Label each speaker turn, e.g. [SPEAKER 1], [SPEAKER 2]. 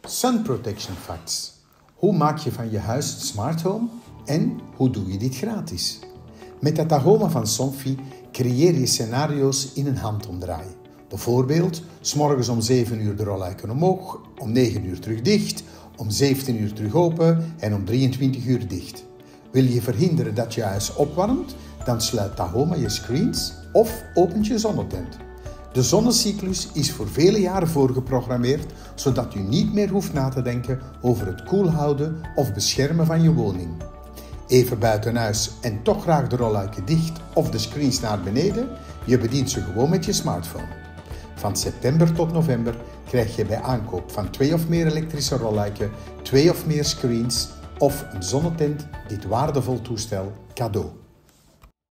[SPEAKER 1] Sun Protection Facts. Hoe maak je van je huis smart home en hoe doe je dit gratis? Met de Tahoma van Somfy creëer je scenario's in een handomdraai. Bijvoorbeeld, 's morgens om 7 uur de rolluiken omhoog, om 9 uur terug dicht, om 17 uur terug open en om 23 uur dicht. Wil je verhinderen dat je huis opwarmt? Dan sluit Tahoma je screens of opent je zonnetent. De zonnecyclus is voor vele jaren voorgeprogrammeerd, zodat u niet meer hoeft na te denken over het koel houden of beschermen van je woning. Even buiten huis en toch graag de rolluiken dicht of de screens naar beneden? Je bedient ze gewoon met je smartphone. Van september tot november krijg je bij aankoop van 2 of meer elektrische rolluiken, 2 of meer screens of een zonnetent dit waardevol toestel cadeau.